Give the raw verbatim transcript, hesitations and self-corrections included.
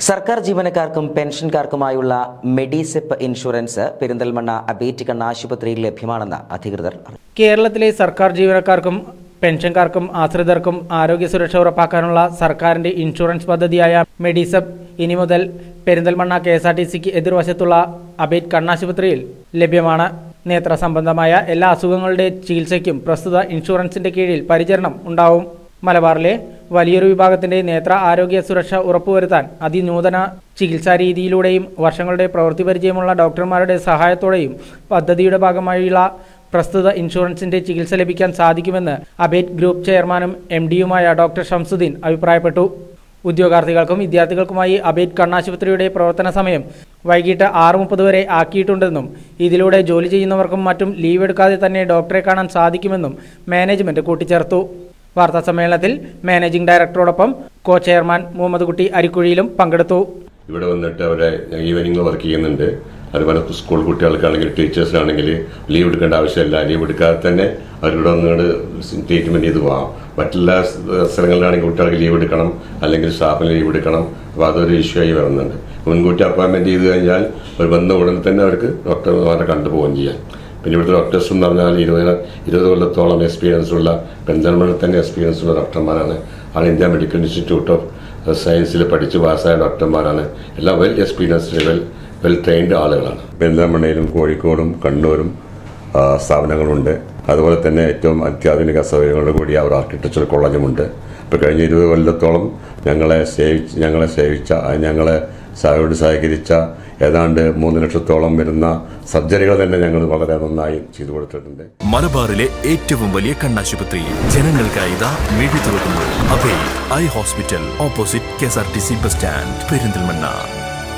സർക്കാർ ജീവനക്കാർക്കും പെൻഷൻകാർക്കുമായുള്ള മെഡിസെപ്പ് ഇൻഷുറൻസ് പെരിന്തൽമണ്ണ അബേറ്റ് കണ്ണാശുപത്രിയിൽ ലഭ്യമാണെന്ന് അധികൃതർ അറിയിച്ചു. കേരളത്തിലെ സർക്കാർ ജീവനക്കാർക്കും പെൻഷൻകാർക്കും ആശ്രിതർക്കും ആരോഗ്യ സുരക്ഷ ഉറപ്പാക്കാനുള്ള സർക്കാരിന്റെ ഇൻഷുറൻസ് പദ്ധതിയായ മെഡിസെപ്പ് ഇനി മുതൽ Perinthalmanna K S R T സിക്ക് എതിർവശത്തുള്ള അബേറ്റ് കണ്ണാശുപത്രിയിൽ ലഭ്യമാണ്. നേത്ര സംബന്ധമായ എല്ലാ അസുഖങ്ങളുടെ ചികിത്സയ്ക്കും പ്രസ്തുത ഇൻഷുറൻസിന്റെ കീഴിൽ പരിചരണം ഉണ്ടാവും. മലബാറിലെ വലിയൊരു വിഭാഗത്തിന്റെ നേത്ര ആരോഗ്യ സുരക്ഷ ഉറപ്പുവരുത്താൻ അതിനൂതന ചികിത്സാ രീതിയിലൂടെയും വർഷങ്ങളുടെ പ്രവൃത്തി പരിചയമുള്ള ഡോക്ടർമാരുടെ സഹായത്തോടെയും പദ്ധതിയുടെ ഭാഗമായുള്ള പ്രസ്തുത ഇൻഷുറൻസിന്റെ ചികിത്സ ലഭിക്കാൻ സാധിക്കുമെന്ന് അബേറ്റ് ഗ്രൂപ്പ് ചെയർമാനും എം ഡിയുമായ ഡോക്ടർ ഷംസുദ്ദീൻ അഭിപ്രായപ്പെട്ടു. ഉദ്യോഗാർത്ഥികൾക്കും വിദ്യാർത്ഥികൾക്കുമായി അബേറ്റ് കണ്ണാശുപത്രിയുടെ പ്രവർത്തന സമയം വൈകിട്ട് ആറ് മുപ്പത് വരെ ആക്കിയിട്ടുണ്ടെന്നും ഇതിലൂടെ ജോലി ചെയ്യുന്നവർക്കും മറ്റും ലീവ് എടുക്കാതെ തന്നെ ഡോക്ടറെ കാണാൻ സാധിക്കുമെന്നും മാനേജ്മെന്റ് കൂട്ടിച്ചേർത്തു. വാർത്താ സമ്മേളനത്തിൽ മാനേജിംഗ് ഡയറക്ടറോടൊപ്പം കോ ചെയർമാൻ മുഹമ്മദ് കുട്ടി അരിക്കുഴിയിലും പങ്കെടുത്തു. ഇവിടെ വന്നിട്ട് അവരെ ഈവനിംഗ് വർക്ക് ചെയ്യുന്നുണ്ട്. അതുപോലെ സ്കൂൾ കുട്ടികൾക്കാണെങ്കിൽ ടീച്ചേഴ്സിനാണെങ്കിൽ ലീവ് എടുക്കേണ്ട ആവശ്യമില്ല. ലീവ് എടുക്കാതെ തന്നെ അവരുടെ ഒന്നുകൊണ്ട് ട്രീറ്റ്മെന്റ് ചെയ്ത് പോകാം. മറ്റുള്ള സ്ഥലങ്ങളിലാണെങ്കിൽ കുട്ടികൾക്ക് ലീവ് എടുക്കണം, അല്ലെങ്കിൽ സ്റ്റാഫിന് ലീവ് എടുക്കണം. അപ്പോൾ അതൊരു ഇഷ്യൂ ആയി വരുന്നുണ്ട്. മുൻകൂട്ടി അപ്പോയിൻമെന്റ് ചെയ്ത് കഴിഞ്ഞാൽ അവർ വന്ന ഉടനെ തന്നെ അവർക്ക് ഡോക്ടർമാരെ കണ്ടുപോവുകയും ചെയ്യാം. പിന്നെ ഇവിടുത്തെ ഡോക്ടേഴ്സ് എന്ന് പറഞ്ഞാൽ ഇരുപത് ഇരുപത് കൊല്ലത്തോളം എക്സ്പീരിയൻസ് ഉള്ള പെരിന്തൽമണ്ണയിൽ തന്നെ എക്സ്പീരിയൻസ് ഉള്ള ഡോക്ടർമാരാണ്. All India medical institute of സയൻസിൽ പഠിച്ച് പാസ്സായ ഡോക്ടർമാരാണ്. എല്ലാം well experienced well well trained ആളുകളാണ്. പെരിന്തൽമണ്ണയിലും കോഴിക്കോടും കണ്ണൂരും സ്ഥാപനങ്ങളുണ്ട്. അതുപോലെ തന്നെ ഏറ്റവും അത്യാധുനിക സൗകര്യങ്ങളോട് കൂടിയ ഒരു ആർക്കിടെക്ചർ കോളേജുമുണ്ട്. ഇപ്പോൾ കഴിഞ്ഞ ഇരുപത് കൊല്ലത്തോളം ഞങ്ങളെ സേവിച്ച് ഞങ്ങളെ സേവിച്ച ഞങ്ങളെ സഹയോട് സഹകരിച്ച ഏതാണ്ട് മൂന്ന് ലക്ഷത്തോളം വരുന്ന സർജറികൾ തന്നെ ഞങ്ങൾ വളരെ നന്നായി ചെയ്തു കൊടുത്തിട്ടുണ്ട്. മലബാറിലെ ഏറ്റവും വലിയ കണ്ണാശുപത്രി ജനങ്ങൾക്കായി ഇതാ മിഴി തുറക്കുന്നു. Abate eye hospital, opposite K S R T C bus stand, Perinthalmanna.